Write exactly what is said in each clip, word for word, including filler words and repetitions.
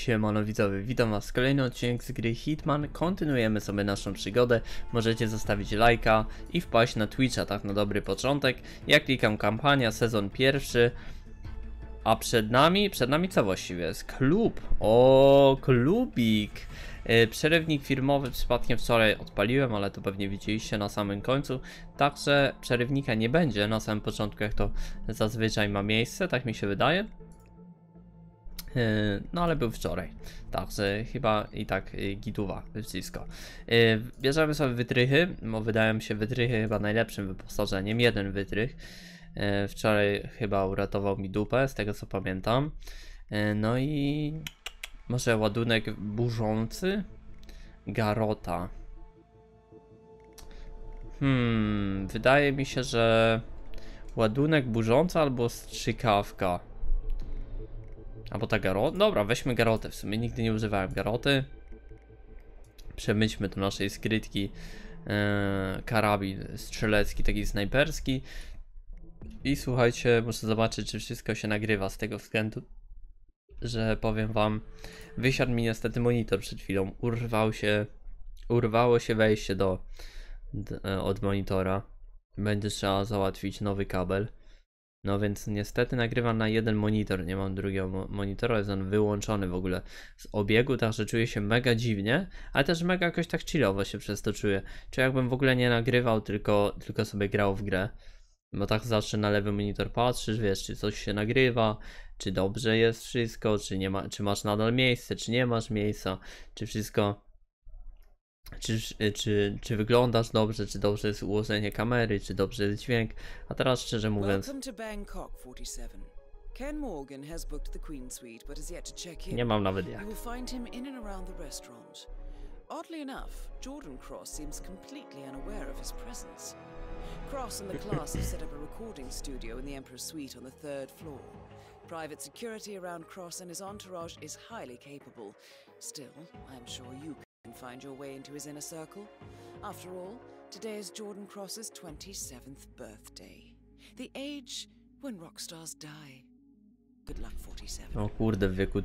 Siemano widzowie, witam was w kolejnym odcinku z gry Hitman. Kontynuujemy sobie naszą przygodę. Możecie zostawić lajka i wpaść na Twitcha, tak na dobry początek. Ja klikam kampania, sezon pierwszy. A przed nami, przed nami co właściwie jest? Klub. O, klubik. Yy, przerywnik firmowy przypadkiem wczoraj odpaliłem, ale to pewnie widzieliście na samym końcu. Także przerywnika nie będzie na samym początku, jak to zazwyczaj ma miejsce, tak mi się wydaje. No ale był wczoraj, także chyba i tak gituwa, wszystko. Bierzemy sobie wytrychy, bo wydają mi się wytrychy chyba najlepszym wyposażeniem, jeden wytrych. Wczoraj chyba uratował mi dupę, z tego co pamiętam. No i może ładunek burzący? Garota. Hmm, wydaje mi się, że ładunek burzący albo strzykawka. Albo ta garota? Dobra, weźmy garotę. W sumie nigdy nie używałem garoty. Przemyślmy do naszej skrytki e, karabin strzelecki, taki snajperski. I słuchajcie, muszę zobaczyć, czy wszystko się nagrywa, z tego względu, że powiem wam, wysiadł mi niestety monitor przed chwilą. Urwał się, urwało się wejście do, do od monitora. Będzie trzeba załatwić nowy kabel. No więc niestety nagrywam na jeden monitor, nie mam drugiego mo monitora, jest on wyłączony w ogóle z obiegu, także czuję się mega dziwnie, ale też mega jakoś tak chillowo się przez to czuję. Czy jakbym w ogóle nie nagrywał, tylko, tylko sobie grał w grę. Bo tak zawsze na lewy monitor patrzysz, wiesz, czy coś się nagrywa, czy dobrze jest wszystko, czy nie ma, czy masz nadal miejsce, czy nie masz miejsca, czy wszystko... Czy, czy, czy wyglądasz dobrze, czy dobrze jest ułożenie kamery, czy dobrze jest dźwięk, a teraz szczerze mówiąc Ken Morgan has booked the Queen Suite, but has yet to check in. nie mam nawet jak. You will find him in and around the restaurant. Oddly enough, Jordan Cross seems completely unaware of his presence. Cross and the class have set up a recording studio in the Emperor's Suite on the third floor. Private security around Cross and his entourage is highly capable. Still, I am sure you can find your way into his inner circle. After all, today is Jordan Cross's twenty-seventh birthday. The age when rockstars die. Good luck, forty-seven. O kurde, w wieku...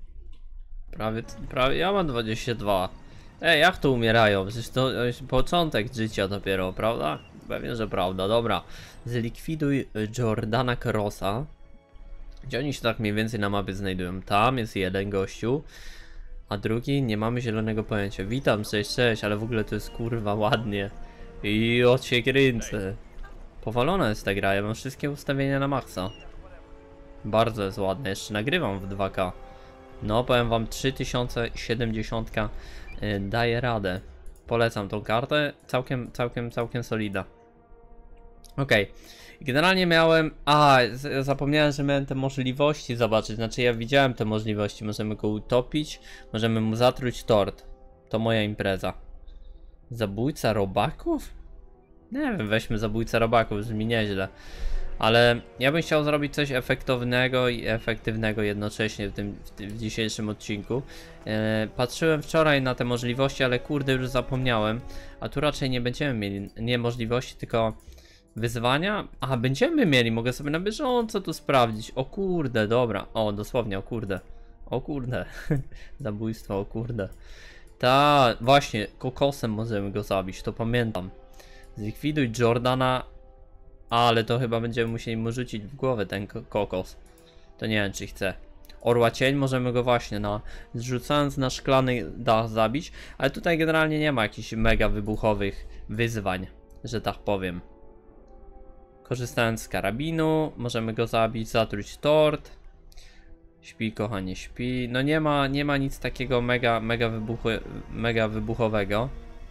Prawie, prawie... Ja mam dwadzieścia dwa. Ej, jak to umierają? Przecież to jest początek życia dopiero, prawda? Pewnie, że prawda. Dobra. Zlikwiduj Jordana Crossa. Gdzie oni się tak mniej więcej na mapie znajdują? Tam jest jeden gościu. A drugi nie mamy zielonego pojęcia. Witam, cześć, cześć, ale w ogóle to jest kurwa ładnie. I od się kręcę. Powalona jest ta gra, ja mam wszystkie ustawienia na maksa. Bardzo jest ładne, jeszcze nagrywam w dwa K. No, powiem wam, trzy tysiące siedemdziesiąt yy, daje radę. Polecam tą kartę, całkiem, całkiem, całkiem solida. Okej, okay. Generalnie miałem... A, zapomniałem, że miałem te możliwości zobaczyć. Znaczy ja widziałem te możliwości. Możemy go utopić, możemy mu zatruć tort. To moja impreza. Zabójca robaków? Nie wiem, weźmy zabójca robaków, brzmi nieźle. Ale ja bym chciał zrobić coś efektownego i efektywnego jednocześnie w tym, w tym w dzisiejszym odcinku. E, patrzyłem wczoraj na te możliwości, ale kurde już zapomniałem. A tu raczej nie będziemy mieli nie możliwości, tylko... Wyzwania? Aha, będziemy mieli, mogę sobie na bieżąco tu sprawdzić. O kurde, dobra. O, dosłownie, o kurde. O kurde. Zabójstwo, o kurde. Ta, właśnie, kokosem możemy go zabić, to pamiętam. Zlikwiduj Jordana. Ale to chyba będziemy musieli mu rzucić w głowę ten kokos. To nie wiem, czy chcę. Orła cień możemy go właśnie na... Zrzucając na szklany dach zabić. Ale tutaj generalnie nie ma jakichś mega wybuchowych wyzwań, że tak powiem. Korzystając z karabinu, możemy go zabić, zatruć tort. Śpi, kochanie, śpi. No nie ma, nie ma nic takiego mega, mega, wybuchu, mega wybuchowego.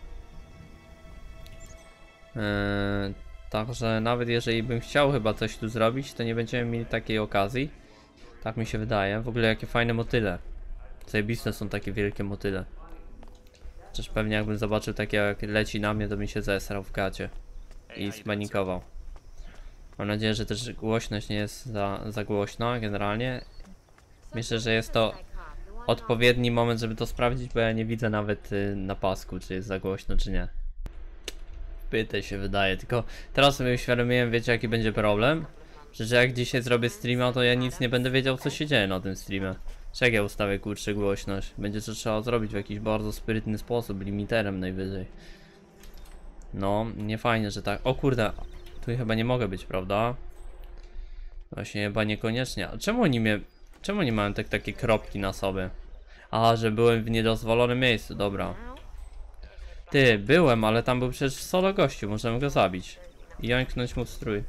Yy, także nawet jeżeli bym chciał chyba coś tu zrobić, to nie będziemy mieli takiej okazji. Tak mi się wydaje. W ogóle jakie fajne motyle. Zajebiste są takie wielkie motyle. Chociaż pewnie jakbym zobaczył takie jak leci na mnie, to mi się zesrał w gacie. I spanikował. Mam nadzieję, że też głośność nie jest za, za głośna generalnie. Myślę, że jest to odpowiedni moment, żeby to sprawdzić, bo ja nie widzę nawet y, na pasku, czy jest za głośno, czy nie. Pytaj się wydaje, tylko teraz sobie uświadomiłem, wiecie jaki będzie problem? Że jak dzisiaj zrobię streama, to ja nic nie będę wiedział, co się dzieje na tym streamie. Czekaj, ja ustawię kurczę głośność. Będzie to trzeba zrobić w jakiś bardzo sprytny sposób, limiterem najwyżej. No, nie fajnie, że tak. O kurde, tu chyba nie mogę być, prawda? Właśnie chyba niekoniecznie. A czemu oni mnie... Czemu oni mają tak, takie kropki na sobie? A, że byłem w niedozwolonym miejscu, dobra. Ty, byłem, ale tam był przecież solo gościu, możemy go zabić. I jąknąć mu w strój.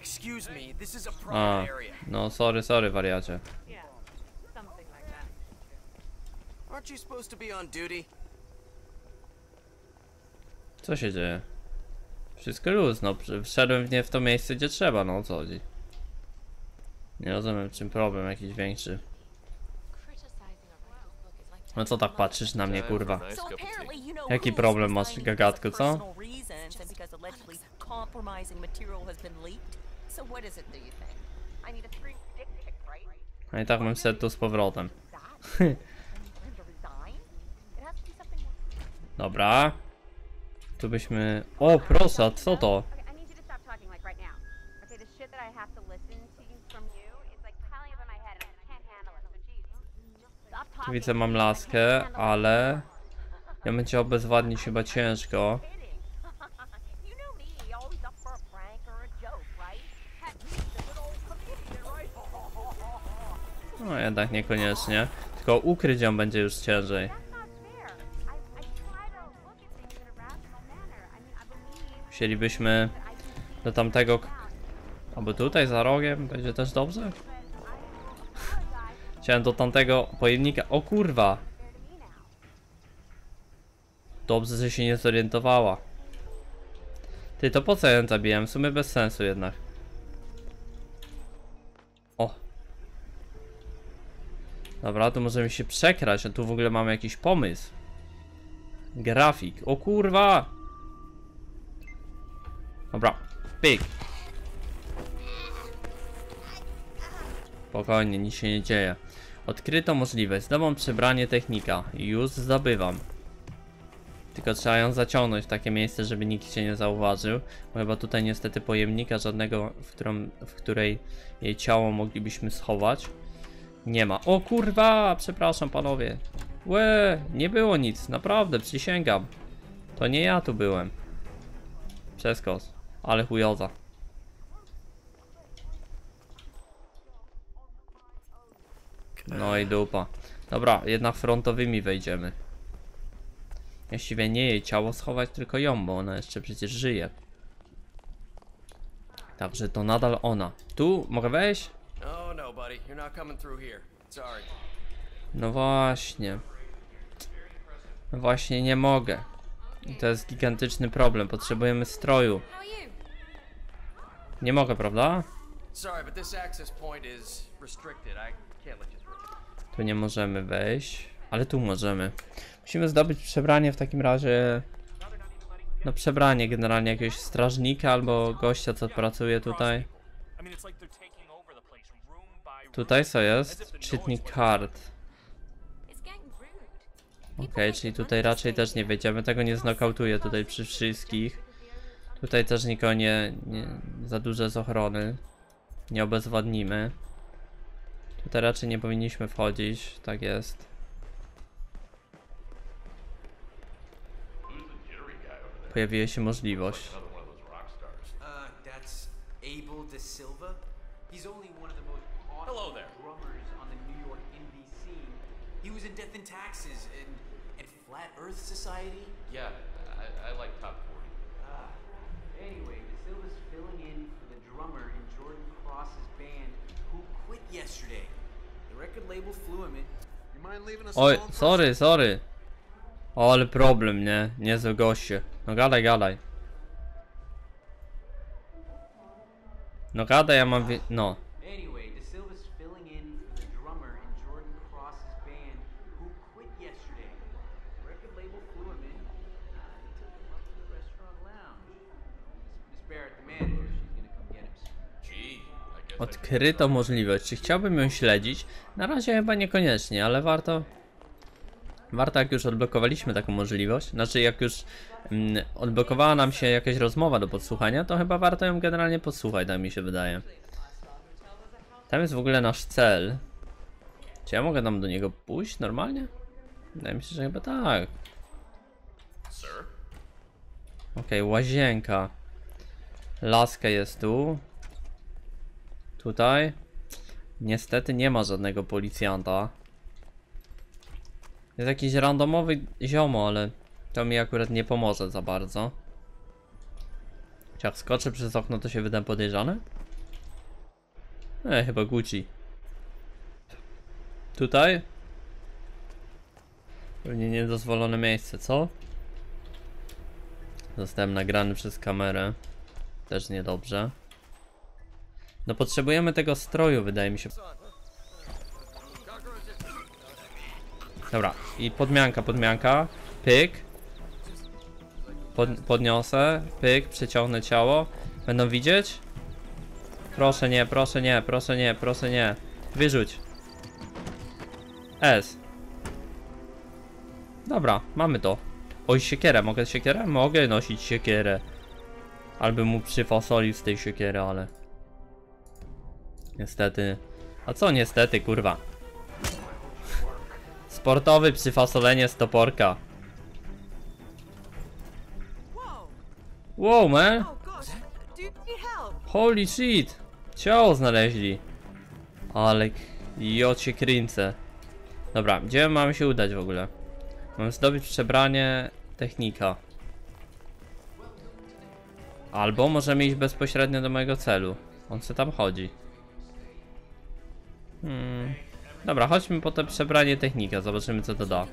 A, no sorry, sorry wariacie. Co się dzieje? Wszystko luz, no wszedłem w nie w to miejsce, gdzie trzeba, no o co chodzi? Nie rozumiem, czym problem jakiś większy. No co tak patrzysz na mnie, kurwa? Jaki problem masz, gagatku, co? No i tak mam set tu z powrotem. Dobra. Tu byśmy... O, proszę, a co to? Tu widzę, mam laskę, ale... Ja bym cię obezwładnić chyba ciężko. No jednak niekoniecznie. Tylko ukryć ją będzie już ciężej. Musielibyśmy do tamtego... Albo tutaj za rogiem będzie też dobrze? Chciałem do tamtego pojemnika... O kurwa! Dobrze, że się nie zorientowała. Ty, to po co ja ją zabijam? W sumie bez sensu jednak. O! Dobra, tu możemy się przekrać, a tu w ogóle mamy jakiś pomysł. Grafik. O kurwa! Dobra, pyk. Spokojnie, nic się nie dzieje. Odkryto możliwość. Zdobądź przebranie technika. Już zdobywam. Tylko trzeba ją zaciągnąć w takie miejsce, żeby nikt się nie zauważył. Bo chyba tutaj niestety pojemnika żadnego, w, którą, w której jej ciało moglibyśmy schować, nie ma. O kurwa! Przepraszam panowie. Łe, nie było nic. Naprawdę, przysięgam. To nie ja tu byłem. Przeskos. Ale chujoza. No i dupa. Dobra, jednak frontowymi wejdziemy. Właściwie nie jej ciało schować, tylko ją, bo ona jeszcze przecież żyje. Także to nadal ona. Tu mogę wejść? No właśnie. No właśnie nie mogę. I to jest gigantyczny problem. Potrzebujemy stroju. Nie mogę, prawda? Tu nie możemy wejść, ale tu możemy. Musimy zdobyć przebranie w takim razie. No przebranie generalnie jakiegoś strażnika albo gościa, co pracuje tutaj. Tutaj co jest? Czytnik kart. Okej, okay, czyli tutaj raczej też nie wejdziemy. Tego nie znokautuję tutaj przy wszystkich. Tutaj też nikogo nie, nie za duże z ochrony. Nie obezwładnimy. Tutaj raczej nie powinniśmy wchodzić, tak jest. Pojawiła się możliwość. Anyway, De Silva's filling in for the drummer in Jordan Cross's band who quit yesterday. The record label flew him in. You mind leaving us Oj, alone? sorry, sorry. O, ale problem, nie? Niezły goście. No gadaj, gadaj. No gadaj, ja mam wie... No. Anyway, De Silva's filling in for the drummer in Jordan Cross's band who quit yesterday. The record label flew him in. Uh, they took him up to the restaurant lounge. Miss Barrett, the manager, she's gonna come get him soon. Odkryto możliwość. Czy chciałbym ją śledzić? Na razie chyba niekoniecznie, ale warto. Warto, jak już odblokowaliśmy taką możliwość. Znaczy, jak już mm, odblokowała nam się jakaś rozmowa do podsłuchania, to chyba warto ją generalnie podsłuchać, tak mi się wydaje. Tam jest w ogóle nasz cel. Czy ja mogę tam do niego pójść normalnie? Wydaje mi się, że chyba tak. Okej, okay, łazienka. Laska jest tu. Tutaj. Niestety nie ma żadnego policjanta. Jest jakiś randomowy ziomo, ale to mi akurat nie pomoże za bardzo. Czy jak skoczę przez okno, to się wydam podejrzane? E, chyba Gucci. Tutaj? Pewnie niedozwolone miejsce, co? Zostałem nagrany przez kamerę. Też niedobrze. No potrzebujemy tego stroju, wydaje mi się. Dobra, i podmianka, podmianka. Pyk. Pod, podniosę, pyk, przeciągnę ciało. Będą widzieć? Proszę nie, proszę nie, proszę nie, proszę nie. Wyrzuć. S. Dobra, mamy to. Oj, siekierę, mogę siekierę? Mogę nosić siekierę. Albo mu przyfasolił z tej siekiery, ale... Niestety... A co niestety, kurwa? Sportowy przyfasolenie z toporka. Wow, man! Holy shit! Ciało znaleźli. Ale... Jocie kręcę. Dobra, gdzie mamy się udać w ogóle? Mam zdobyć przebranie technika. Albo możemy iść bezpośrednio do mojego celu. On co tam chodzi? Hmm. Dobra, chodźmy po to przebranie technika, zobaczymy co to da.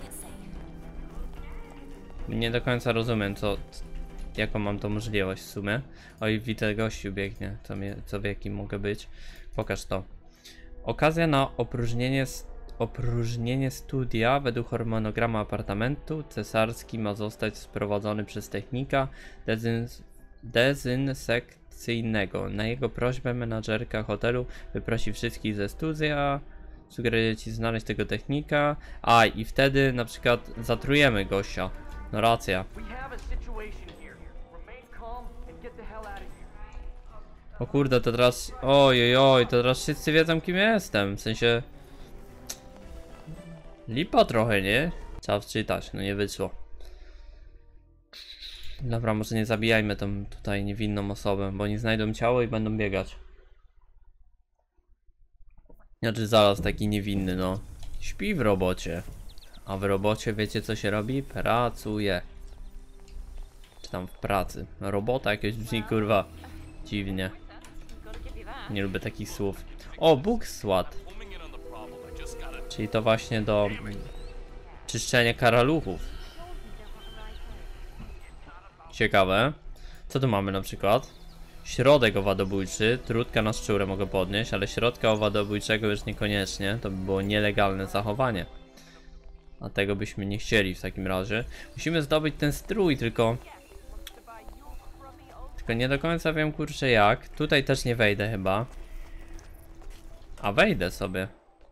Nie do końca rozumiem co... Jaką mam to możliwość w sumie. Oj, widzę gościu biegnie, co, mnie, co wie jaki mogę być. Pokaż to. Okazja na opróżnienie... Opróżnienie studia według harmonogramu apartamentu cesarski ma zostać sprowadzony przez technika dezyn dezynsekcyjnego. Na jego prośbę menadżerka hotelu wyprosi wszystkich ze studia. Sugeruję ci znaleźć tego technika. A i wtedy na przykład zatrujemy gościa. No racja. O kurde, to teraz... Oj, oj, to teraz wszyscy wiedzą kim ja jestem. W sensie... Lipa trochę, nie? Trzeba wczytać, no nie wyszło. Dobra, może nie zabijajmy tą tutaj niewinną osobę, bo oni znajdą ciało i będą biegać. Znaczy zaraz taki niewinny, no. Śpi w robocie. A w robocie wiecie co się robi? Pracuje. Czy tam w pracy. Robota jakieś brzmi kurwa dziwnie. Nie lubię takich słów. O, Book Swat. Czyli to właśnie do czyszczenia karaluchów. Ciekawe. Co tu mamy na przykład? Środek owadobójczy. Trudka na szczurę mogę podnieść, ale środka owadobójczego już niekoniecznie. To by było nielegalne zachowanie. A tego byśmy nie chcieli w takim razie. Musimy zdobyć ten strój, tylko... Tylko nie do końca wiem kurczę jak. Tutaj też nie wejdę chyba. A wejdę sobie.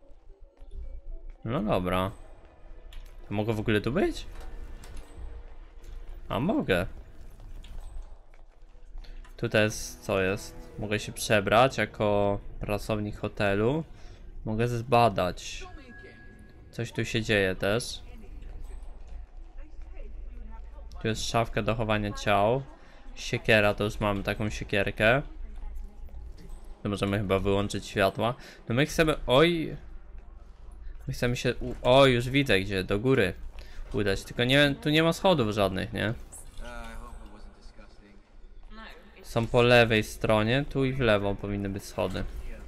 No dobra. To mogę w ogóle tu być? A mogę. Tutaj jest, co jest? Mogę się przebrać jako pracownik hotelu. Mogę zbadać. Coś tu się dzieje też. Tu jest szafka do chowania ciał. Siekiera, to już mamy taką siekierkę. To możemy chyba wyłączyć światła. No my chcemy... Oj... My chcemy się... O, już widzę gdzie, do góry udać. Tylko nie, tu nie ma schodów żadnych, nie? Są po lewej stronie, tu i w lewo powinny być schody.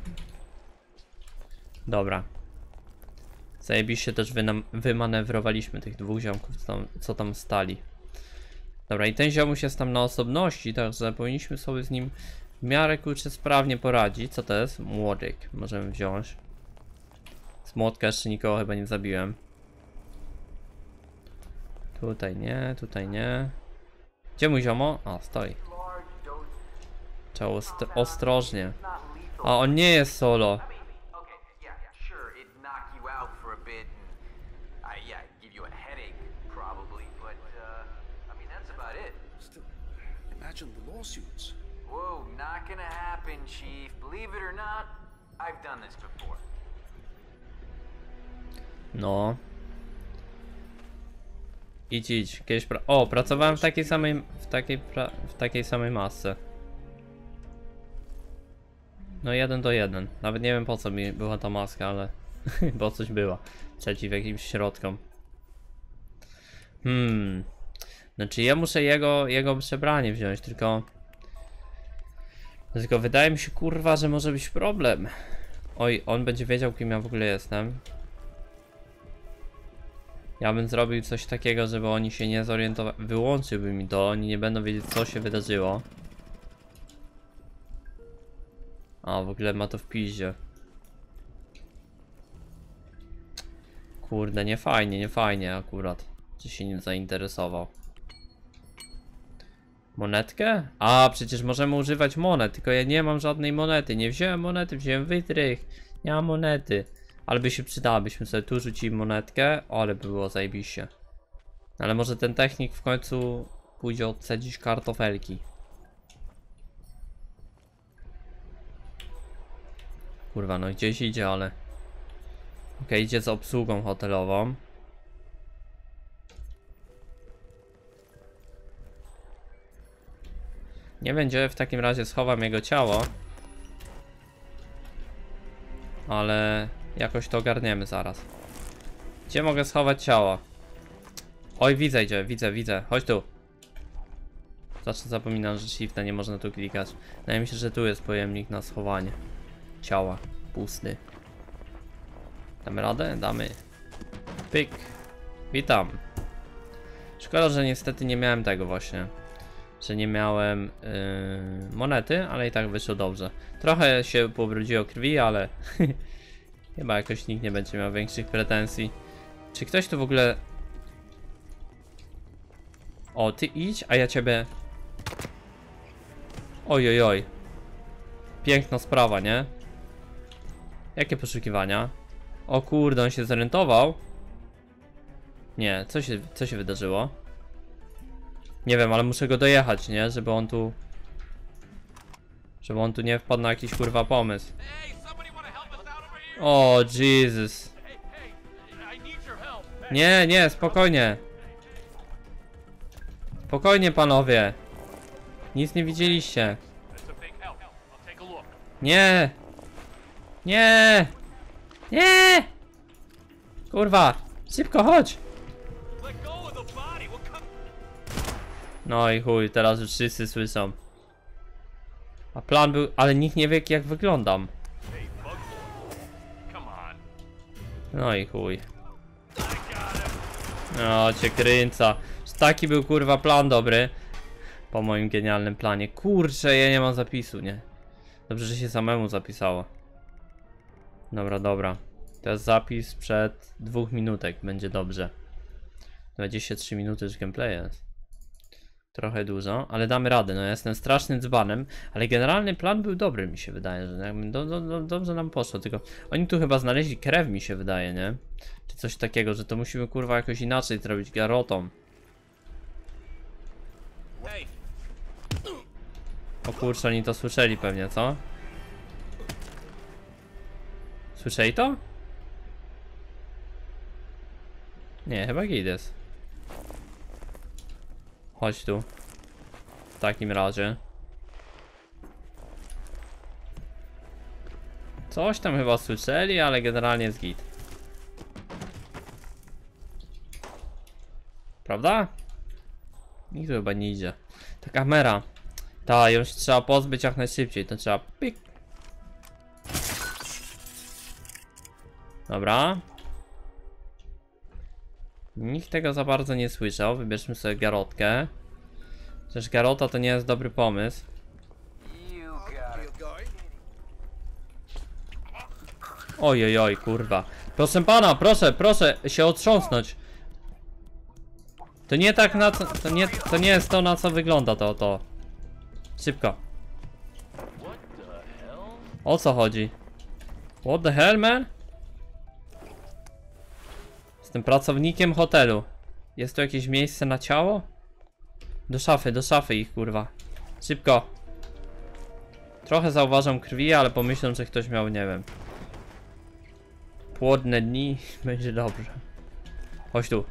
Dobra. Zajebiście też wymanewrowaliśmy tych dwóch ziomków, co tam, co tam stali. Dobra, i ten ziomuś jest tam na osobności, także powinniśmy sobie z nim w miarę kurczę sprawnie poradzić. Co to jest? Młodyk. Możemy wziąć. Z młotka jeszcze nikogo chyba nie zabiłem. Tutaj nie, tutaj nie. Gdzie mój ziomo? A, stoi. Trzeba ostro ostrożnie. A on nie jest solo. Whoa, not gonna happen, Chief. Believe it or not, I've done this before. No. Idź, idź. Kiedyś pra o, pracowałem w takiej samej, w takiej, pra w takiej samej masce. No jeden do jeden. Nawet nie wiem po co mi była ta maska, ale bo coś była. Przeciw jakimś środkom. Hmm. Znaczy ja muszę jego, jego przebranie wziąć, tylko... Tylko wydaje mi się, kurwa, że może być problem. Oj, on będzie wiedział, kim ja w ogóle jestem. Ja bym zrobił coś takiego, żeby oni się nie zorientowali. Wyłączyłby mi to, oni nie będą wiedzieć, co się wydarzyło. A, w ogóle ma to w piździe. Kurde, nie fajnie, nie fajnie akurat. Czy się nim zainteresował. Monetkę? A, przecież możemy używać monet, tylko ja nie mam żadnej monety. Nie wziąłem monety, wziąłem wytrych. Nie mam monety. Ale by się przydała, byśmy sobie tu rzucili monetkę. O, ale by było zajebiście. Ale może ten technik w końcu pójdzie odcedzić kartofelki. Kurwa, no gdzieś idzie, ale... Okej, okay, idzie z obsługą hotelową. Nie będzie, w takim razie schowam jego ciało. Ale jakoś to ogarniemy zaraz. Gdzie mogę schować ciało? Oj, widzę gdzie, widzę, widzę. Chodź tu. Zawsze zapominam, że shifta nie można tu klikać. Wydaje mi się, że tu jest pojemnik na schowanie ciała. Pusty. Damy radę? Damy. Pyk. Witam. Szkoda, że niestety nie miałem tego właśnie. Że nie miałem yy, monety, ale i tak wyszło dobrze. Trochę się pobrudziło krwi, ale chyba jakoś nikt nie będzie miał większych pretensji. Czy ktoś tu w ogóle... O, ty idź, a ja ciebie... Oj, oj, oj. Piękna sprawa, nie? Jakie poszukiwania? O kurde, on się zorientował. Nie, co się, co się wydarzyło? Nie wiem, ale muszę go dojechać, nie? Żeby on tu... Żeby on tu nie wpadł na jakiś kurwa pomysł. O, Jesus. Nie, nie, spokojnie. Spokojnie, panowie. Nic nie widzieliście. Nie. Nie. Nie. Kurwa. Szybko, chodź. No i chuj, teraz już wszyscy słyszą. A plan był, ale nikt nie wie jak wyglądam. No i chuj. No cię kręca. Taki był kurwa plan dobry. Po moim genialnym planie. Kurczę, ja nie mam zapisu, nie? Dobrze, że się samemu zapisało. Dobra, dobra. To jest zapis przed dwóch minutek, będzie dobrze. dwadzieścia trzy minuty już gameplay jest. Trochę dużo, ale damy radę. No ja jestem strasznym dzbanem, ale generalny plan był dobry, mi się wydaje, że do, do, do, dobrze nam poszło, tylko oni tu chyba znaleźli krew, mi się wydaje, nie? Czy coś takiego, że to musimy kurwa jakoś inaczej zrobić garotą. O kurczę, oni to słyszeli pewnie, co? Słyszeli to? Nie, chyba git jest. Chodź tu. W takim razie. Coś tam chyba słyszeli, ale generalnie jest git. Prawda? Nikt tu chyba nie idzie. Ta kamera. Ta, ją się trzeba pozbyć jak najszybciej. To trzeba pik. Dobra. Nikt tego za bardzo nie słyszał. Wybierzmy sobie garotkę. Przecież garota to nie jest dobry pomysł. Oj, oj, oj, kurwa. Proszę pana, proszę, proszę się otrząsnąć. To nie tak na co, to nie, to nie jest to, na co wygląda to, to. Szybko. O co chodzi? What the hell, man? Jestem pracownikiem hotelu. Jest tu jakieś miejsce na ciało? Do szafy, do szafy ich, kurwa. Szybko. Trochę zauważam krwi, ale pomyślę, że ktoś miał, nie wiem, chłodne dni, będzie dobrze. Chodź tu.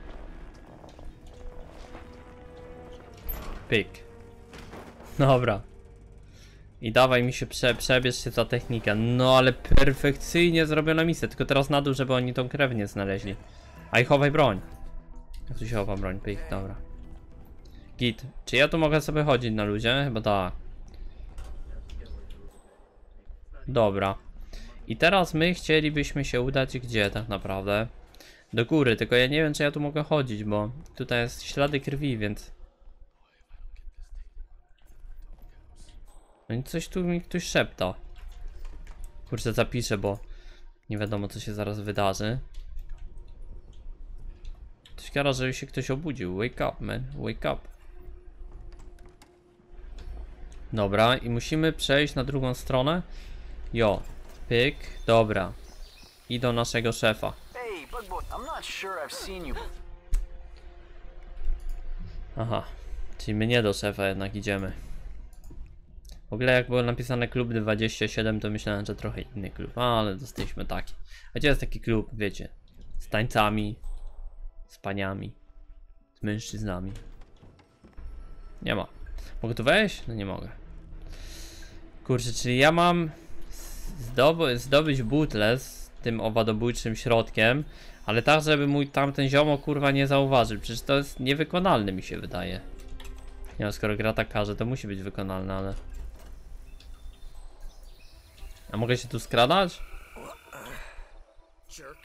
Pyk. Dobra. I dawaj mi się, prze, przebierz się za technikę. No ale perfekcyjnie zrobiona misja. Tylko teraz na dół, żeby oni tą krew nie znaleźli. A i chowaj broń. Jak tu się chowa broń? Pyk, dobra. Git. Czy ja tu mogę sobie chodzić na luzie? Chyba tak. Dobra. I teraz my chcielibyśmy się udać gdzie tak naprawdę? Do góry, tylko ja nie wiem czy ja tu mogę chodzić, bo tutaj jest ślady krwi, więc... No i coś tu mi ktoś szepta. Kurczę, zapiszę, bo nie wiadomo co się zaraz wydarzy. Coś gada, żeby się ktoś obudził. Wake up, man. Wake up. Dobra, i musimy przejść na drugą stronę. Jo. Pyk. Dobra. I do naszego szefa. Hey, Bugboy, I'm not sure I've seen you. Aha. Czyli my nie do szefa jednak idziemy. W ogóle jak było napisane klub dwadzieścia siedem, to myślałem, że trochę inny klub, ale dostaliśmy taki. A gdzie jest taki klub, wiecie, z tańcami, z paniami, z mężczyznami. Nie ma. Mogę tu wejść? No nie mogę. Kurczę, czyli ja mam zdoby, zdobyć butlę z tym owadobójczym środkiem, ale tak, żeby mój tamten ziomo kurwa nie zauważył. Przecież to jest niewykonalne, mi się wydaje. Nie no, skoro gra tak każe, to musi być wykonalne, ale... A mogę się tu skradać? Jerk.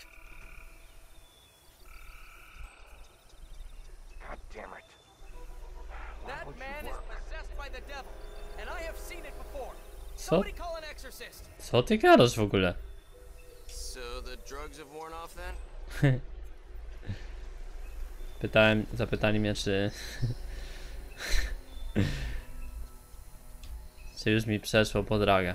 God damn it. That man is possessed by the devil, and I have seen it before. Co? Somebody call an exorcist. Co ty gadasz w ogóle? So the drugs have worn off then? Pytałem, zapytali mnie czy... czy już mi przeszło po dragach.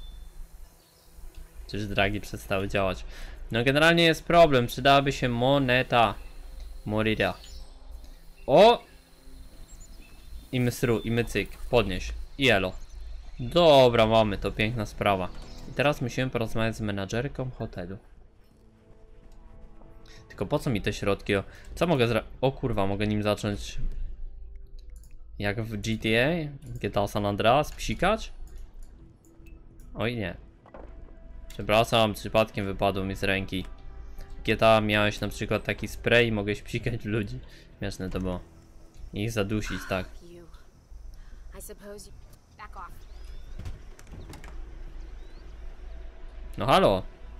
Czy już dragi przestały działać. No generalnie jest problem, przydałaby się moneta. Morida. O! I my sru, i my cyk, podnieś. I elo. Dobra, mamy to, piękna sprawa. I teraz musimy porozmawiać z menadżerką hotelu. Tylko po co mi te środki? O, co mogę zrobić? O kurwa, mogę nim zacząć... Jak w G T A? G T A San Andreas? Psikać? Oj nie. Przepraszam, przypadkiem wypadło mi z ręki. W G T A miałeś na przykład taki spray i mogłeś psikać w ludzi. Śmieszne to było. I ich zadusić, tak. You. I suppose you back off. No halo.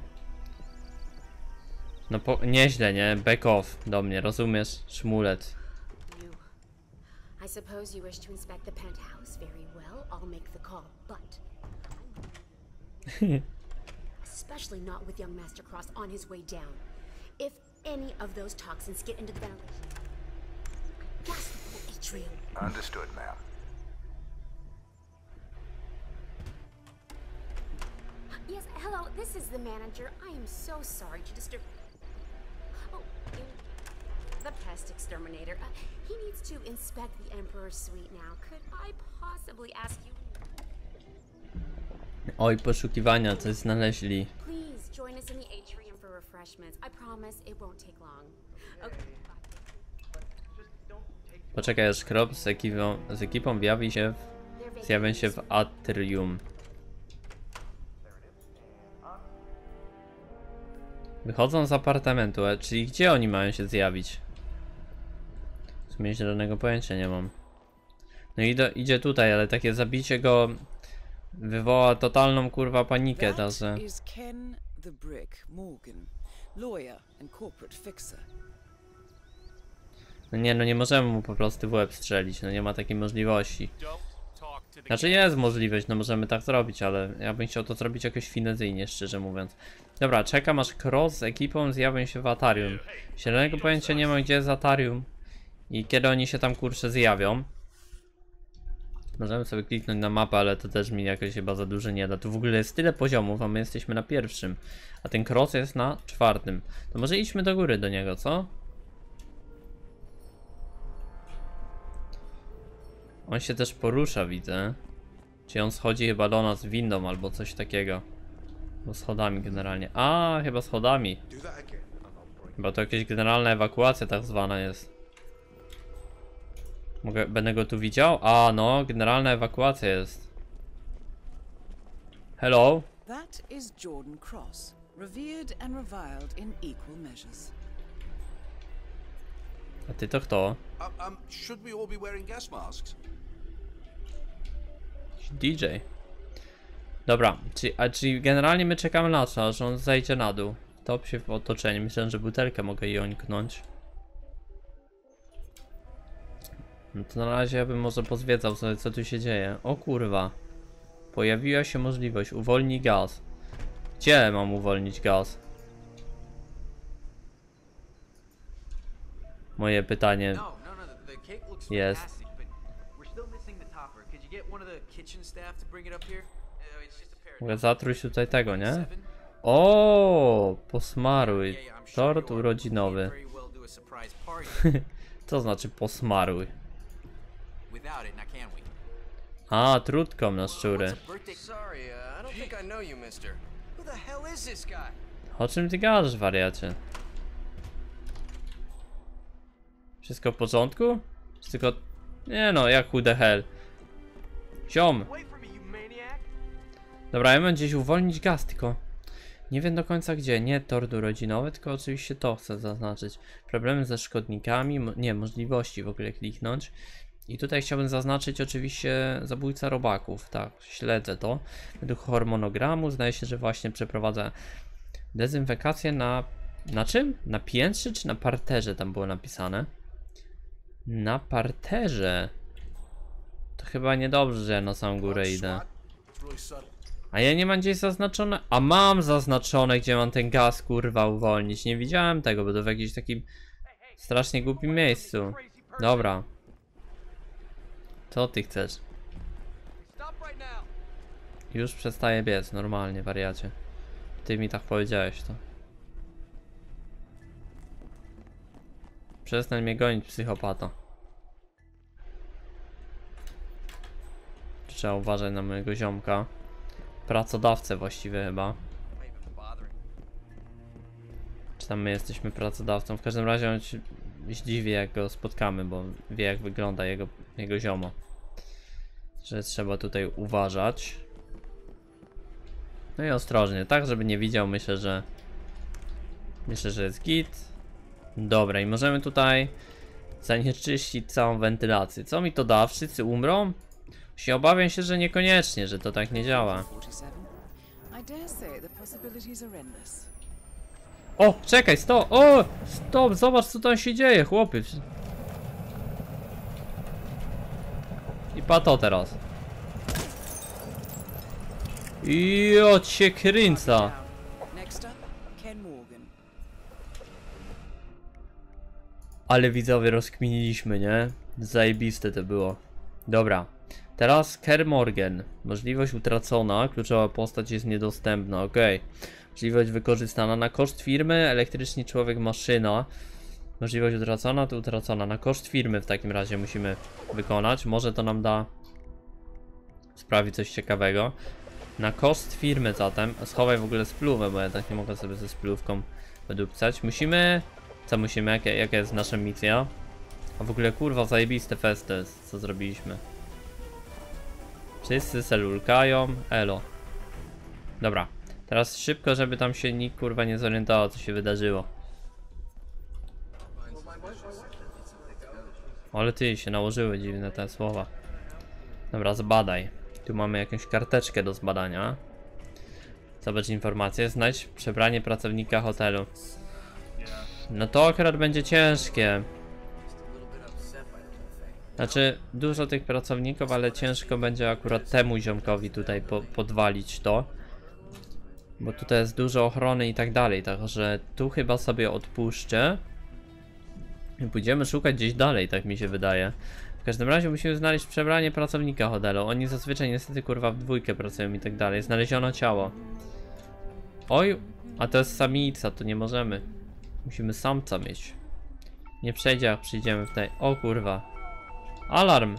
No po... nieźle, nie? Back off do mnie, rozumiesz? Szmulet. You. I suppose you wish to inspect the penthouse. Very well, I'll make the call, but especially not with young Master Cross on his way down. If any of those toxins get into the ventilation, gas the whole atrium. Understood, ma'am. Yes, hello, this is the manager. I am so sorry to disturb. Oh, you, the pest exterminator. Uh, he needs to inspect the Emperor's suite now. Could I possibly ask you? Oj, poszukiwania, coś znaleźli. Please join us in the atrium for refreshments. I promise it won't take long. Okay. Poczekaj, aż Krop z ekipą, z ekipą zjawi się w, zjawią się w atrium. Wychodzą z apartamentu, a czyli gdzie oni mają się zjawić? W sumie zielonego pojęcia nie mam. No i do, idzie tutaj, ale takie zabicie go wywoła totalną kurwa panikę, That także... is Ken the Brick Morgan, lawyer and corporate fixer. No nie, no nie możemy mu po prostu w łeb strzelić, no nie ma takiej możliwości. Znaczy jest możliwość, no możemy tak zrobić, ale ja bym chciał to zrobić jakoś finezyjnie, szczerze mówiąc. Dobra, czekam aż Cross z ekipą zjawią się w Atarium. Zielonego pojęcia nie mam gdzie jest Atarium i kiedy oni się tam kurczę zjawią. Możemy sobie kliknąć na mapę, ale to też mi jakoś chyba za dużo nie da. Tu w ogóle jest tyle poziomów, a my jesteśmy na pierwszym. A ten Cross jest na czwartym. To może idźmy do góry do niego, co? On się też porusza, widzę. Czy on schodzi chyba do nas windą albo coś takiego. Bo schodami generalnie. A, chyba schodami. Bo to jakaś generalna ewakuacja tak zwana jest. Mogę, będę go tu widział? A, no, generalna ewakuacja jest. Hello? That is Jordan Cross, revered and reviled in equal measures. A ty to kto? Uh, um, should we all be wearing gas masks? D J. Dobra, czyli, a czyli generalnie my czekamy na to, że on zejdzie na dół. Top się w otoczeniu. Myślę, że butelkę mogę jąknąć. No to na razie ja bym może pozwiedzał sobie, co tu się dzieje. O kurwa. Pojawiła się możliwość. Uwolnij gaz. Gdzie mam uwolnić gaz? Moje pytanie No, no, no. The, the cake looks Yes. fantastic, but we're still missing the topper. Could you get one of the kitchen staff to bring it up here? Uh, it's just a pair. mogę zatruć tutaj tego, nie? Seven? O, posmaruj. Yeah, yeah, I'm sure Tort your urodzinowy. very well do a surprise party Co znaczy posmaruj? without it, now can we? A, trutką na szczury. What's a birthday? Sorry, uh, I don't think I know you, mister. Who the hell is this guy? O czym ty gadasz, wariacie? Wszystko w porządku? Czy tylko... Nie no, jak who the hell? Ziom! Wait for me, you maniac! Dobra, ja mam gdzieś uwolnić gaz, tylko... Nie wiem do końca gdzie, nie tort urodzinowy, tylko oczywiście to chcę zaznaczyć. Problemy ze szkodnikami, mo nie, możliwości w ogóle kliknąć. I tutaj chciałbym zaznaczyć oczywiście zabójca robaków, tak, śledzę to. Według harmonogramu zdaje się, że właśnie przeprowadza dezynfekację na... Na czym? Na piętrze czy na parterze tam było napisane? Na parterze. To chyba niedobrze, że ja na samą górę idę. A ja nie mam gdzieś zaznaczone? A mam zaznaczone, gdzie mam ten gaz kurwa uwolnić. Nie widziałem tego, bo to w jakimś takim strasznie głupim miejscu. Dobra. Co ty chcesz? Stop right now! Już przestaje biec, normalnie, wariacie. Ty mi tak powiedziałeś to. Przestań mnie gonić, psychopata. Trzeba uważać na mojego ziomka. Pracodawcę właściwie chyba. Czy tam my jesteśmy pracodawcą? W każdym razie on się zdziwi, jak go spotkamy, bo wie, jak wygląda jego, jego ziomo. Że trzeba tutaj uważać. No i ostrożnie, tak żeby nie widział. Myślę, że Myślę, że jest git. Dobra, i możemy tutaj zanieczyścić całą wentylację. Co mi to da? Wszyscy umrą? Się obawiam się, że niekoniecznie, że to tak nie działa. forty-seven. I dare say the possibilities are endless. O, czekaj, stop! O, stop, zobacz co tam się dzieje, chłopy. I pa to teraz. Jo, cię kręca. Next up, Ken Morgan. Ale widzowie rozkminiliśmy, nie? Zajebiste to było. Dobra. Teraz Ker Morgan. Możliwość utracona. Kluczowa postać jest niedostępna. Ok. Możliwość wykorzystana na koszt firmy. Elektryczny człowiek maszyna. Możliwość utracona to utracona. Na koszt firmy w takim razie musimy wykonać. Może to nam da sprawić coś ciekawego. Na koszt firmy zatem. Schowaj w ogóle spluwę, bo ja tak nie mogę sobie ze spluwką wydupcać. Musimy... Co musimy? Jaka, jaka jest nasza misja? A w ogóle kurwa zajebiste festy, co zrobiliśmy. Wszyscy selulkają. Elo. Dobra. Teraz szybko, żeby tam się nikt kurwa nie zorientował, co się wydarzyło. Ale ty, się nałożyły dziwne te słowa. Dobra, zbadaj. Tu mamy jakąś karteczkę do zbadania. Zobacz informację. Znajdź przebranie pracownika hotelu. No to akurat będzie ciężkie. Znaczy, dużo tych pracowników, ale ciężko będzie akurat temu ziomkowi tutaj po podwalić to. Bo tutaj jest dużo ochrony i tak dalej, także tu chyba sobie odpuszczę. I pójdziemy szukać gdzieś dalej, tak mi się wydaje. W każdym razie musimy znaleźć przebranie pracownika hotelu. Oni zazwyczaj niestety kurwa w dwójkę pracują i tak dalej. Znaleziono ciało. Oj, a to jest samica, to nie możemy. Musimy samca mieć. Nie przejdzie jak przyjdziemy tutaj. O kurwa. Alarm.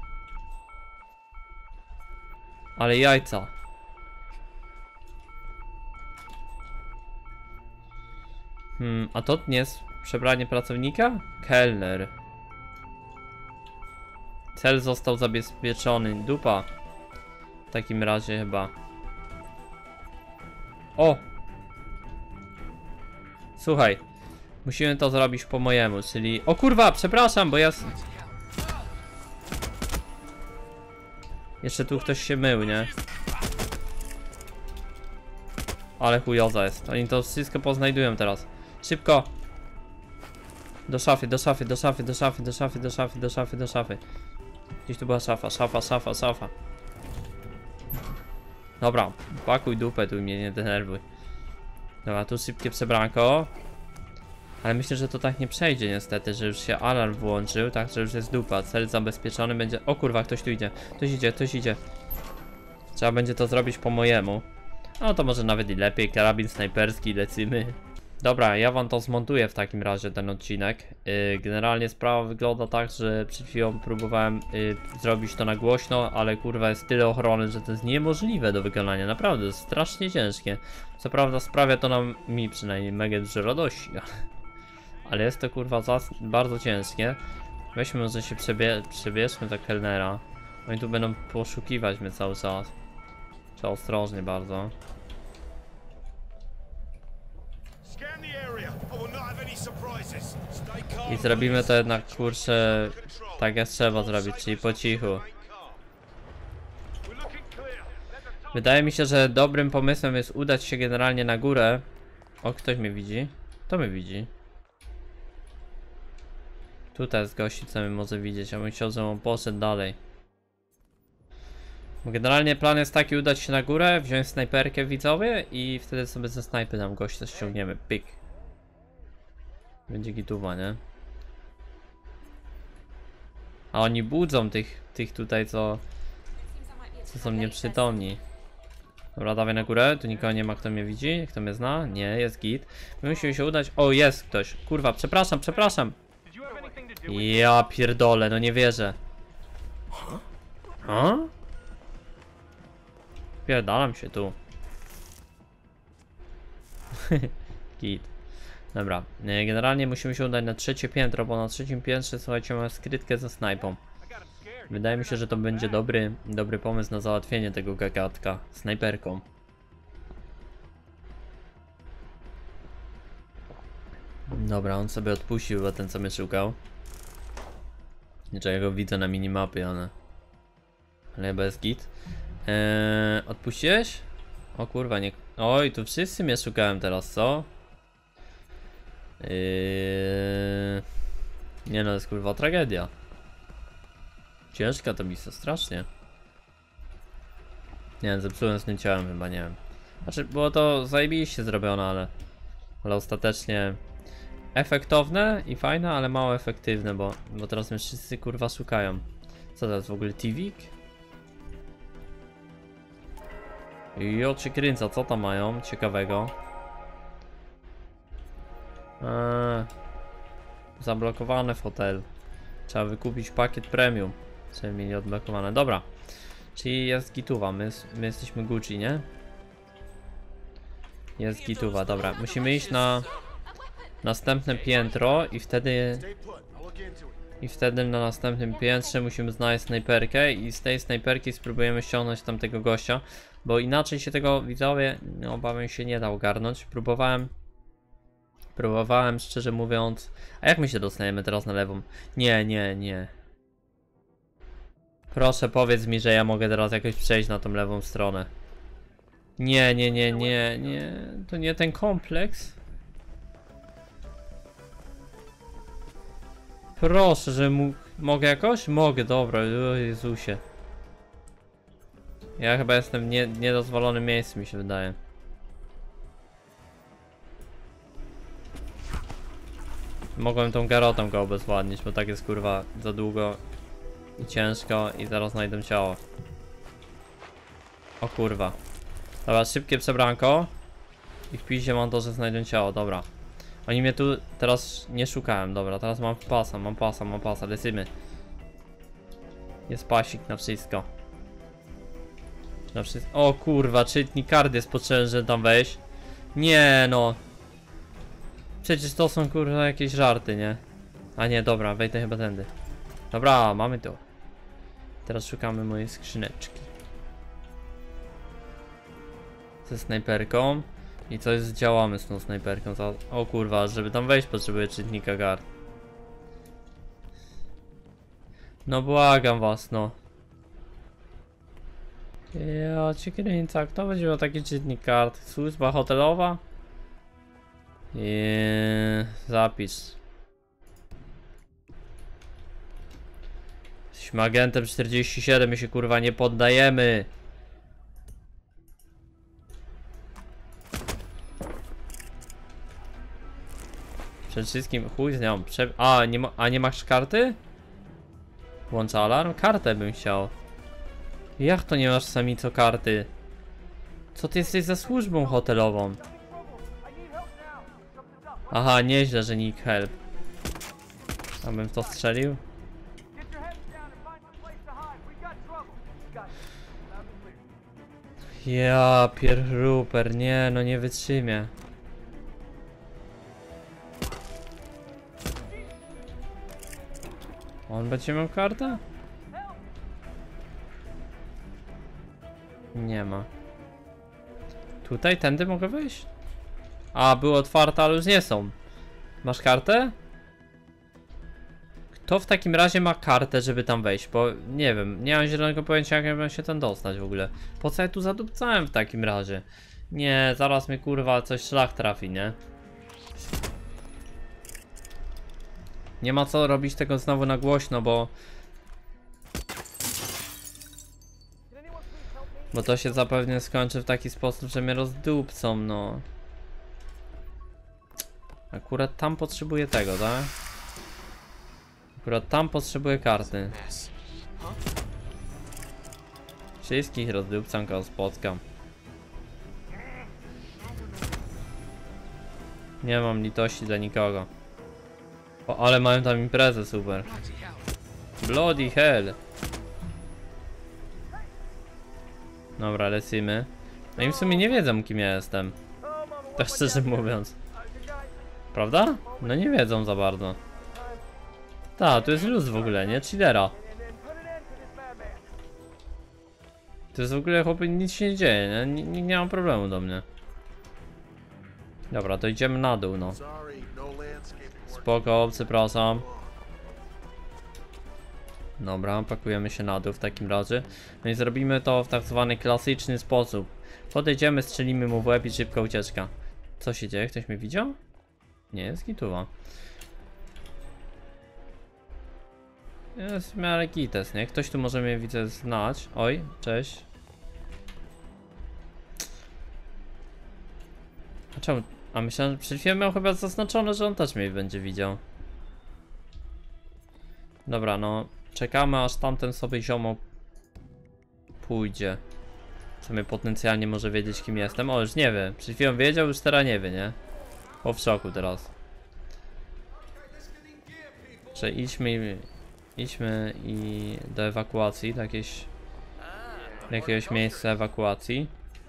Ale jajca. Hmm, a to nie jest przebranie pracownika? Kelner. Cel został zabezpieczony. Dupa. W takim razie chyba. O! Słuchaj. Musimy to zrobić po mojemu, czyli... O kurwa, przepraszam, bo ja... Jeszcze tu ktoś się mył, nie? Ale chujoza jest. Oni to wszystko poznajdują teraz. Szybko! Do szafy, do szafy, do szafy, do szafy, do szafy, do szafy, do szafy, do szafy. Gdzieś tu była szafa, szafa, szafa, szafa. Dobra, pakuj dupę, tu mnie nie denerwuj. Dobra, tu szybkie przebranko. Ale myślę, że to tak nie przejdzie niestety, że już się alarm włączył, tak, że już jest dupa. Cel zabezpieczony będzie... O kurwa, ktoś tu idzie. Ktoś idzie, ktoś idzie. Trzeba będzie to zrobić po mojemu. No to może nawet i lepiej. Karabin snajperski, lecimy. Dobra, ja wam to zmontuję w takim razie, ten odcinek. Yy, generalnie sprawa wygląda tak, że przed chwilą próbowałem yy, zrobić to na głośno, ale kurwa jest tyle ochrony, że to jest niemożliwe do wykonania. Naprawdę, jest strasznie ciężkie. Co prawda sprawia to nam, mi przynajmniej, mega dużo radości. Ale jest to kurwa bardzo ciężkie. Weźmy może się przebie przebierzmy za kelnera. Oni tu będą poszukiwać mnie cały czas. Trzeba ostrożnie bardzo. I zrobimy to jednak kurczę tak jak trzeba zrobić, czyli po cichu. Wydaje mi się, że dobrym pomysłem jest udać się generalnie na górę. O, ktoś mnie widzi. To mnie widzi. Tutaj jest gości, co mnie może widzieć. Ja bym chciał, żeby on poszedł dalej. Bo generalnie plan jest taki, udać się na górę, wziąć snajperkę widzowie i wtedy sobie ze snajpy tam gościa ściągniemy. Pyk. Będzie gituwa, nie? A oni budzą tych, tych tutaj, co, co są nieprzytomni. Dobra, dawaj na górę. Tu nikogo nie ma, kto mnie widzi, kto mnie zna. Nie, jest git. My musimy się udać. O, jest ktoś. Kurwa, przepraszam, przepraszam. Ja pierdolę, no nie wierzę. Ha? Pierdalam się tu. Git. Dobra, generalnie musimy się udać na trzecie piętro, bo na trzecim piętrze, słuchajcie, mamy skrytkę ze snajpą. Wydaje mi się, że to będzie dobry, dobry pomysł na załatwienie tego gagatka snajperką. Dobra, on sobie odpuścił, bo ten co mnie szukał. Niczego go widzę na minimapie, ale... Ale chyba jest git. Eee, odpuściłeś? O kurwa, nie... Oj, tu wszyscy mnie szukałem teraz, co? Eee... Nie no, to jest kurwa tragedia. Ciężka to misja, strasznie. Nie wiem, zepsułem z tym ciałem chyba, nie wiem. Znaczy, było to zajebiście zrobione, ale... Ale ostatecznie... Efektowne i fajne, ale mało efektywne, bo, bo teraz mnie wszyscy kurwa szukają. Co to jest w ogóle Tivik? I oczy kręca, co tam mają ciekawego? Eee, zablokowane fotel. Trzeba wykupić pakiet premium, żeby mieli odblokowane. Dobra, czyli jest gituwa, my, my jesteśmy Gucci, nie? Jest gituwa, dobra, musimy iść na następne piętro i wtedy i wtedy na następnym piętrze musimy znaleźć snajperkę i z tej snajperki spróbujemy ściągnąć tamtego gościa, bo inaczej się tego, widzowie, no, obawiam się, nie da ogarnąć. Próbowałem próbowałem szczerze mówiąc. A jak my się dostaniemy teraz na lewą? Nie, nie, nie. Proszę powiedz mi, że ja mogę teraz jakoś przejść na tą lewą stronę. Nie, nie, nie, nie, nie. To nie ten kompleks. Proszę, że mógł... Mogę jakoś? Mogę, dobra, o Jezusie. Ja chyba jestem w nie, niedozwolonym miejscu, mi się wydaje. Mogłem tą garotą go obezwładnić, bo tak jest kurwa za długo i ciężko i zaraz znajdę ciało. O kurwa. Dobra, szybkie przebranko. I w piździe mam to, że znajdę ciało, dobra. Oni mnie tu teraz nie szukałem, dobra, teraz mam pasa, mam pasa, mam pasa, lecimy. Jest pasik na wszystko. Na wszystko. O kurwa, czytnik kart jest potrzebny, żeby tam wejść. Nie no. Przecież to są kurwa jakieś żarty, nie? A nie, dobra, wejdę chyba tędy. Dobra, mamy to. Teraz szukamy mojej skrzyneczki. Ze snajperką. I coś zdziałamy z tą snajperką. O kurwa, żeby tam wejść potrzebuję czytnika kart. No błagam was, no. Ja cię kręcę, kto będzie miał taki czytnik kart? Służba hotelowa? Eee, zapis. Jesteśmy agentem czterdzieści siedem, my się kurwa nie poddajemy. Przede wszystkim chuj z nią. Prze a, nie ma a nie masz karty? Włącza alarm? Kartę bym chciał. Jak to nie masz sami co karty? Co ty jesteś za służbą hotelową? Aha, nieźle, że nick help. A bym w to strzelił? Ja pierruper, nie, no nie wytrzymię. On będzie miał kartę? Nie ma. Tutaj, tędy mogę wejść? A, były otwarte, ale już nie są. Masz kartę? Kto w takim razie ma kartę, żeby tam wejść? Bo nie wiem, nie mam zielonego pojęcia, jak ja bym się tam dostać w ogóle. Po co ja tu zadupcałem w takim razie? Nie, zaraz mnie kurwa coś szlak trafi, nie? Nie ma co robić tego znowu na głośno, bo... Bo to się zapewne skończy w taki sposób, że mnie rozdupcą, no. Akurat tam potrzebuję tego, tak? Akurat tam potrzebuję karty. Wszystkich rozdupcam, kogo spotkam. Nie mam litości dla nikogo. O, ale mają tam imprezę, super. Bloody hell. Dobra, lecimy. No i w sumie nie wiedzą, kim ja jestem. Tak szczerze mówiąc. Prawda? No nie wiedzą za bardzo. Ta, tu jest luz w ogóle, nie? Chillera. To jest w ogóle, chłopie, nic się nie dzieje, nie? Nie, nie mam problemu do mnie. Dobra, to idziemy na dół, no. Spoko, przepraszam. Dobra, pakujemy się na dół w takim razie. No i zrobimy to w tak zwany klasyczny sposób. Podejdziemy, strzelimy mu w łeb i szybka ucieczka. Co się dzieje? Ktoś mnie widział? Nie, jest gituwa. Jest w miarę gites, nie? Ktoś tu może mnie, widzę, znać. Oj, cześć. A czemu? A myślałem, że przed chwilą miał chyba zaznaczone, że on też mnie będzie widział. Dobra, no. Czekamy, aż tamten sobie ziomo pójdzie. Co mnie potencjalnie może wiedzieć, kim jestem. O, już nie wie. Przed chwilą wiedział, już teraz nie wie, nie? O, w szoku teraz. Że idźmy, idźmy i do ewakuacji, do, jakiejś, do jakiegoś miejsca ewakuacji.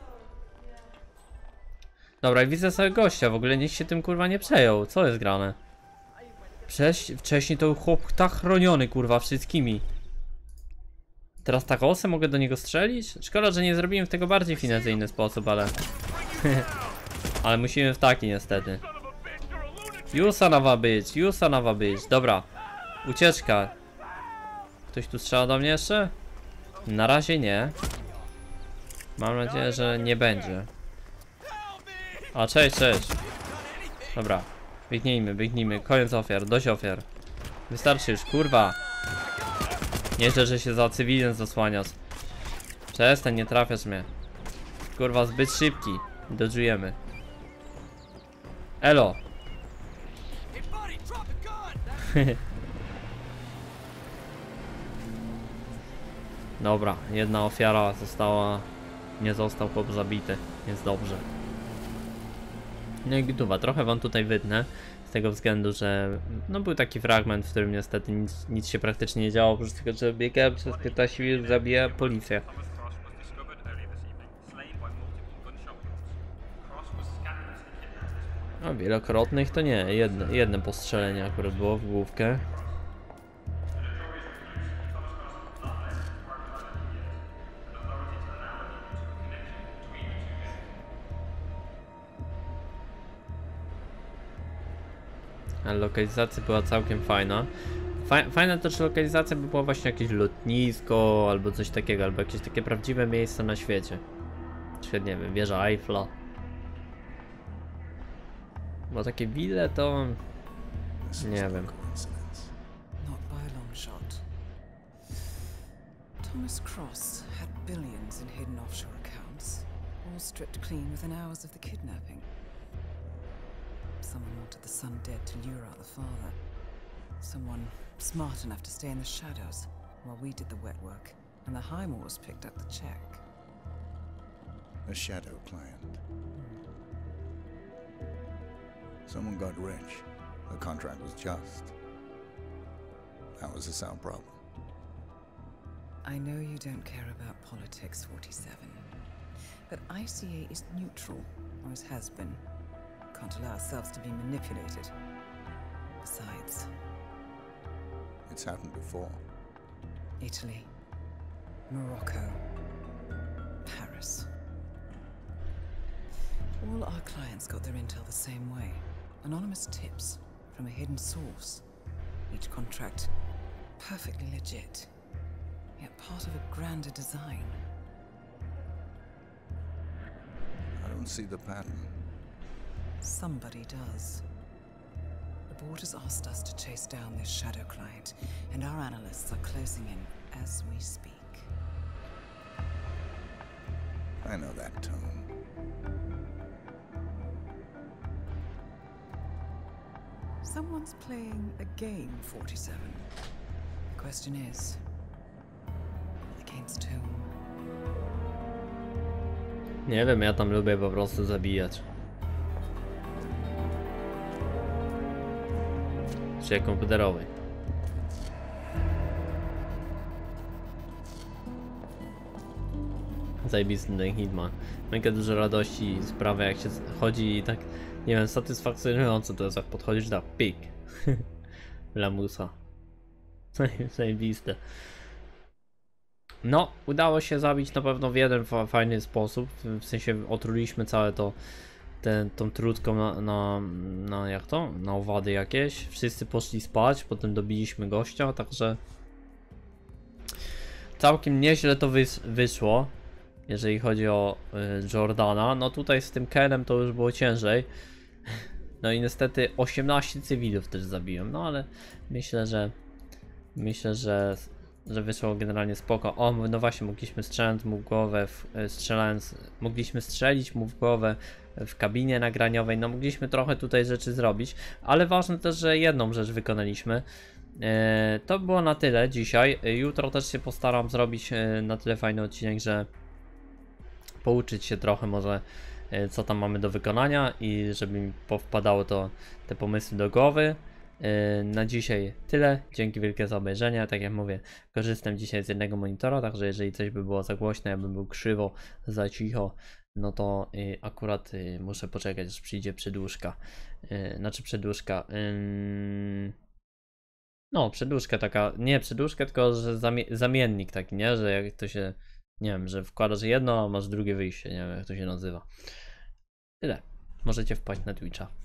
Dobra, i widzę sobie gościa, w ogóle nikt się tym kurwa nie przejął. Co jest grane? Przecież wcześniej to był chłop tak chroniony, kurwa, wszystkimi. Teraz tak osę mogę do niego strzelić? Szkoda, że nie zrobiłem w tego bardziej finezyjny sposób, ale... ale musimy w taki niestety. Jusa nawa być, Jusa nawa być. Dobra. Ucieczka. Ktoś tu strzela do mnie jeszcze? Na razie nie. Mam nadzieję, że nie będzie. A, cześć, cześć. Dobra. Biegnijmy, biegnijmy. Koniec ofiar, dość ofiar. Wystarczy już, kurwa. Nieźle, że się za cywilem zasłaniasz. Przestań, nie trafiasz mnie. Kurwa, zbyt szybki. Dodżujemy. Elo. Dobra, jedna ofiara została. Nie został chłop zabity. Jest dobrze. No i gituwa, trochę wam tutaj wytnę. Z tego względu, że no był taki fragment, w którym niestety nic, nic się praktycznie nie działo, oprócz tego, że biegałem przez piętnaście minut, zabija policję. A wielokrotnych to nie, jedno, jedno postrzelenie akurat było w główkę. Ale lokalizacja była całkiem fajna. Fa fajna też lokalizacja by była właśnie jakieś lotnisko albo coś takiego, albo jakieś takie prawdziwe miejsce na świecie. Czy nie wiem, wieża Eiffla. Bo takie wille to... nie wiem. Not by a long shot. Thomas Cross had billions in hidden offshore accounts, all stripped clean within hours of the kidnapping. Someone wanted the son dead to lure out the father. Someone smart enough to stay in the shadows while we did the wet work, and the Highmores picked up the check. A shadow client. Someone got rich. The contract was just. That was a sound problem. I know you don't care about politics, forty-seven. But I C A is neutral, always has been. Can't allow ourselves to be manipulated. Besides... It's happened before. Italy, Morocco, Paris. All our clients got their intel the same way. Anonymous tips from a hidden source. Each contract perfectly legit, yet part of a grander design. I don't see the pattern. Somebody does. The board has asked us to chase down this shadow client, and our analysts are closing in as we speak. I know that tone. Someone's playing a game, forty-seven. The question is, the game's tomb. Nie wiem, ja tam lubię po prostu zabijać. Czy komputerowej. Zajebisty ten Hitman. Mega dużo radości sprawia, jak się chodzi i tak, nie wiem, satysfakcjonujące to jest, jak podchodzisz tak, pik. Lamusa. Zajebiste. No, udało się zabić na pewno w jeden fa fajny sposób, w sensie otruliśmy całe to, ten, tą trutką na, na, na, jak to? Na owady jakieś. Wszyscy poszli spać, potem dobiliśmy gościa, także całkiem nieźle to wys wyszło, jeżeli chodzi o y, Jordana. No tutaj z tym Kenem to już było ciężej. No i niestety osiemnaście cywilów też zabiłem, no ale myślę, że myślę, że że wyszło generalnie spoko. O, no właśnie, mogliśmy strzelać mu w głowę, w, strzelając, mogliśmy strzelić mu w głowę w kabinie nagraniowej, no mogliśmy trochę tutaj rzeczy zrobić, ale ważne też, że jedną rzecz wykonaliśmy. E, to było na tyle dzisiaj. Jutro też się postaram zrobić e, na tyle fajny odcinek, że pouczyć się trochę może e, co tam mamy do wykonania i żeby mi powpadało to, te pomysły do głowy. Na dzisiaj tyle. Dzięki wielkie za obejrzenie. Tak jak mówię, korzystam dzisiaj z jednego monitora, także jeżeli coś by było za głośno, ja bym był krzywo, za cicho, no to y, akurat y, muszę poczekać, aż przyjdzie przedłużka. Y, znaczy przedłużka. Y, no, przedłużka taka, nie przedłużka, tylko że zamie zamiennik taki, nie? Że jak to się, nie wiem, że wkładasz jedno, a masz drugie wyjście, nie wiem jak to się nazywa. Tyle. Możecie wpaść na Twitcha.